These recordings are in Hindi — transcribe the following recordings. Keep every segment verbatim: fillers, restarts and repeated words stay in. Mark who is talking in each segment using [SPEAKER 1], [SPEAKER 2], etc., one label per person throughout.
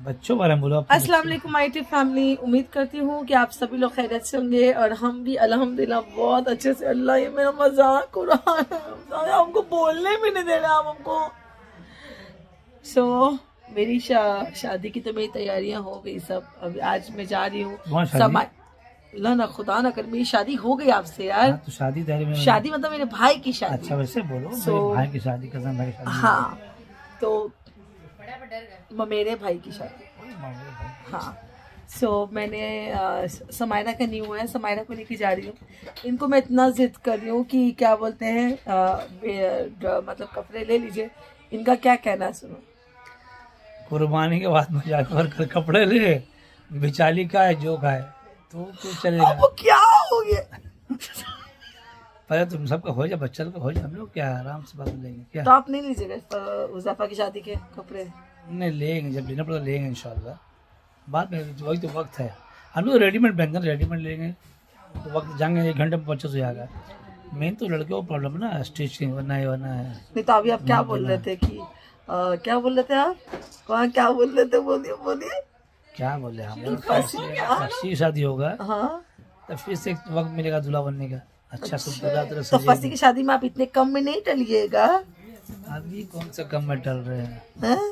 [SPEAKER 1] बच्चों बारे में बोलो।
[SPEAKER 2] अस्सलाम वालेकुम माय यूट्यूब फैमिली, उम्मीद करती हूँ कि आप सभी लोग खैरियत से होंगे और हम भी अल्हम्दुलिल्लाह बहुत अच्छे से। अल्लाह ये मेरा मजाक हो रहा है, हमको बोलने भी नहीं दे रहा आप हमको। सो so, मेरी शा, शादी की तो मेरी तैयारियां हो गई सब। अभी आज मैं जा रही हूँ सब। अल्लाह ना खुदा ना कर मेरी शादी हो गई आपसे यार।
[SPEAKER 1] हाँ, तो शादी में
[SPEAKER 2] शादी मतलब मेरे भाई की शादी।
[SPEAKER 1] अच्छा वैसे बोलो। so, मेरे भाई की शादी, कसम भाई की शादी।
[SPEAKER 2] हाँ तो मेरे भाई की शादी। हाँ सो so, मैंने आ, समायरा का न्यू है, समायरा को लेके जा रही हूँ। इनको मैं इतना जिद कर रही हूँ कि क्या बोलते हैं आ, मतलब कपड़े ले लीजिए। इनका क्या कहना है सुनो।
[SPEAKER 1] कुर्बानी के बाद में जाकर कपड़े ले, बिचाली का है जो का है तो तो चलेगा।
[SPEAKER 2] वो क्या हो गया
[SPEAKER 1] पहले तुम सबका हो जाए, बच्चा का हो जाए, हम लोग क्या आराम से बात लेंगे क्या।
[SPEAKER 2] तो आप नहीं लीजिएगा उज़ैफा की शादी के कपड़े?
[SPEAKER 1] नहीं लेंगे, जब लेना पड़ेगा लेंगे इंशाल्लाह। बाद में वही तो वक्त है, हम लोग रेडीमेड पहनते हैं, रेडीमेड लेंगे तो वक्त जाएंगे, एक घंटे में पच्चीस हो जाएगा। मेन तो लड़कियों को प्रॉब्लम है ना, स्टिचिंग वरना है वरना है। नहीं
[SPEAKER 2] तो अभी आप क्या बोल रहे थे कि आ, क्या बोल रहे थे आप वहाँ, क्या बोल रहे थे? बोलिए बोलिए
[SPEAKER 1] क्या बोले हम। फंसी शादी होगा
[SPEAKER 2] हाँ
[SPEAKER 1] तो फिर से वक्त मिलेगा दूल्हा बनने का। अच्छा,
[SPEAKER 2] अच्छा। तो फंसी की शादी में आप इतने कम में नहीं टलिएगा।
[SPEAKER 1] अभी कौन सा कम में टल रहे हैं, हैं?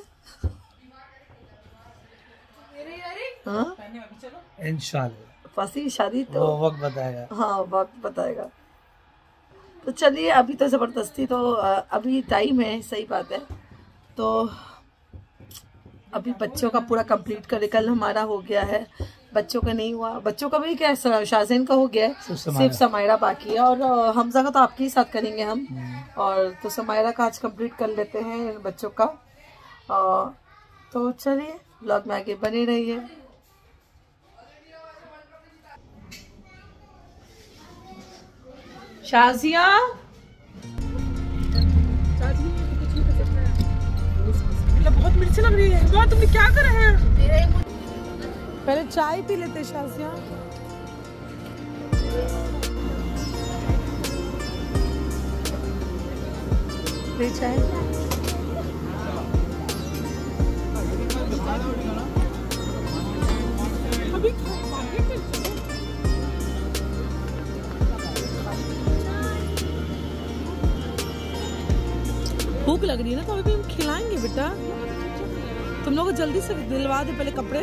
[SPEAKER 1] हाँ? इंशाल्लाह
[SPEAKER 2] फंसी की शादी तो
[SPEAKER 1] वो वक्त बताएगा।
[SPEAKER 2] हाँ वक्त बताएगा। तो चलिए अभी तो जबरदस्ती तो अभी टाइम है, सही बात है। तो अभी बच्चों का पूरा कंप्लीट करे, कल हमारा हो गया है, बच्चों का नहीं हुआ। बच्चों का भी क्या है, शाज़ेन का हो गया है, सिर्फ समायरा बाकी है। और हमजा का तो आपके ही साथ करेंगे हम। और तो समायरा का आज कंप्लीट कर लेते हैं बच्चों का। और तो चलिए ब्लॉग में आगे बने रहिए। शाजिया बहुत मिर्ची लग रही है। बहुत तुमने क्या करा है? पहले चाय पी लेते शाजिया। ले चाय। अभी भूख लग रही है ना, तो अभी हम खिलाएंगे बेटा। तुम लोग जल्दी से दिलवा दे पहले कपड़े।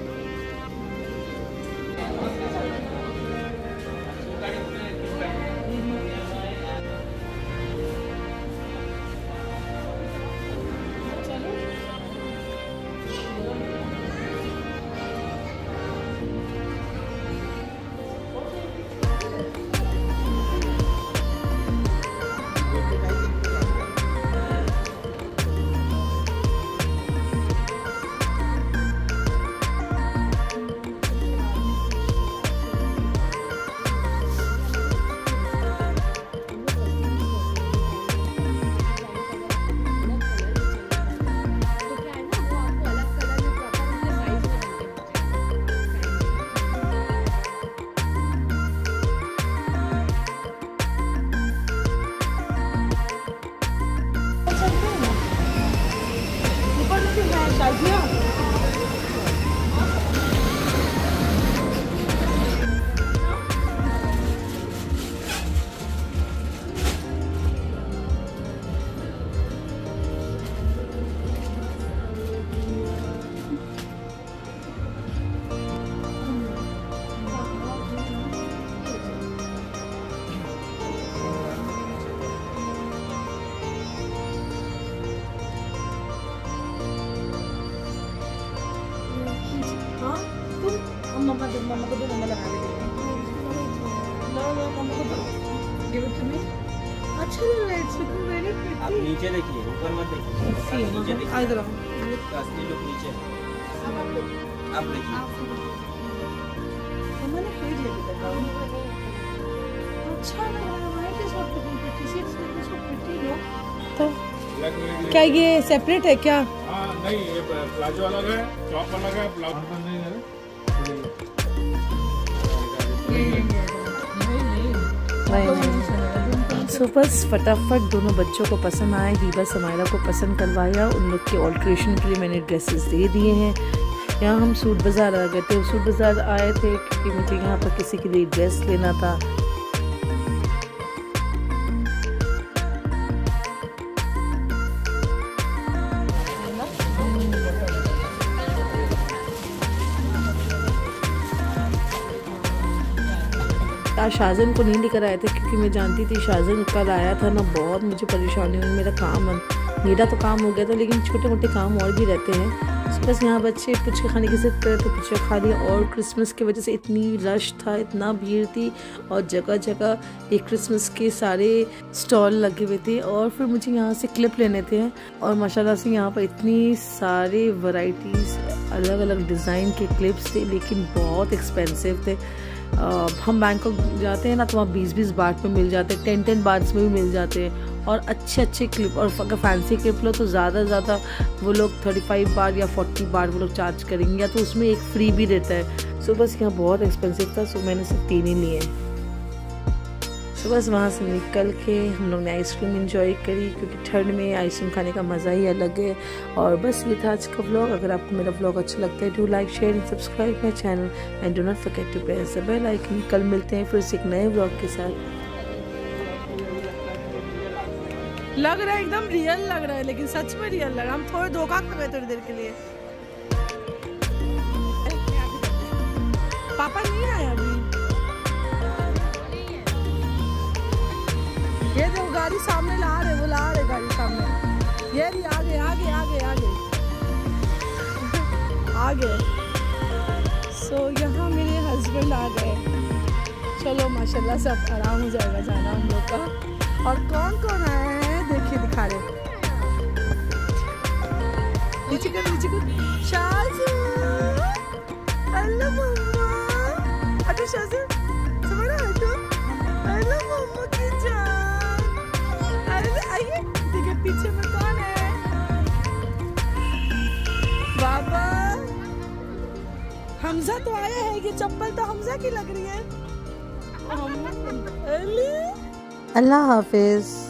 [SPEAKER 2] मम्मा दे, मम्मा को दो, मम्मा लगा देगी। लो लो मम्मा को दो, गिव इट टू मी। अच्छा लग रहा है, इट्स लुकिंग वेरी प्रिटी।
[SPEAKER 3] आप नीचे देखिए, ऊपर मत देखिए। नीचे देखिए,
[SPEAKER 2] इधर
[SPEAKER 3] असली लुक नीचे। आप देखिए,
[SPEAKER 2] मम्मा ने खरीद लिया बेटा। अच्छा लग रहा है, white is not looking pretty, it's looking so pretty no. तो क्या ये सेपरेट है क्या?
[SPEAKER 4] हाँ नहीं, ये प्लाजो अलग है, टॉप अलग है, प्लाजो नहीं है।
[SPEAKER 2] सो बस फटाफट दोनों बच्चों को पसंद आए, हिबा समायरा को पसंद करवाया। उन लोग के ऑल्ट्रेशन के लिए मैंने ड्रेसेस दे दिए हैं। यहाँ हम सूट बाज़ार आ गए थे। सूट बाज़ार आए थे क्योंकि मुझे यहाँ पर किसी के लिए ड्रेस लेना था। आज शाहजन को नहीं लेकर आए थे क्योंकि मैं जानती थी शाहजन कल आया था ना, बहुत मुझे परेशानी हुई। मेरा काम मेरा तो काम हो गया था, लेकिन छोटे मोटे काम और भी रहते हैं। तो बस यहाँ बच्चे पुचके खाने की जिद करे तो पुचका खा लिया। और क्रिसमस की वजह से इतनी रश था, इतना भीड़ थी और जगह जगह एक क्रिसमस के सारे स्टॉल लगे हुए थे। और फिर मुझे यहाँ से क्लिप लेने थे और माशाल्लाह से यहाँ पर इतनी सारे वैरायटीज़ अलग अलग डिज़ाइन के क्लिप्स थे, लेकिन बहुत एक्सपेंसिव थे। Uh, हम बैंकॉक जाते हैं ना तो वहाँ बीस बीस बाट में मिल जाते हैं, टेन टेन बाट्स में भी मिल जाते हैं और अच्छे अच्छे क्लिप। और अगर फैंसी क्लिप लो तो ज़्यादा ज़्यादा वो लोग थर्टी फाइव बार या फोर्टी बार वो लोग चार्ज करेंगे, या तो उसमें एक फ्री भी रहता है। सो बस यहाँ बहुत एक्सपेंसिव था, सो मैंने सिर्फ तीन ही लिए। सो बस वहाँ से निकल के हम लोग ने आइसक्रीम एंजॉय करी क्योंकि ठंड में आइसक्रीम खाने का मज़ा ही अलग है। और बस ये था आज का व्लॉग। अगर आपको मेरा व्लॉग अच्छा लगता है do like share and subscribe my channel and do not forget to press the bell icon. कल मिलते हैं फिर से एक नए व्लॉग के साथ। लग रहा है एकदम रियल लग रहा है, लेकिन सच में रियल लग रहा है। हम थोड़े धोखा खा गए थोड़ी देर के लिए। पापा नहीं आए अभी। ये जो गाड़ी सामने ला रहे वो ला रहे गाड़ी सामने। ये भी आगे आगे आगे आगे आगे। सो so, यहाँ मेरे हस्बैंड आ गए। चलो माशाल्लाह से अब आराम हो जाएगा जाना हम लोग का। और कौन कौन आया है देखिए, दिखा रहे। नीचे कर नीचे कर। शाज़ू, अल्लाह मम्मा, अच्छा शाज़ू समझ रहा है तो? अल्लाह मम्मा की जान। आइए देखिए पीछे में कौन है। बाबा हमजा तो आया है। ये चप्पल तो हमजा की लग रही है। अल्लाह हाफिज।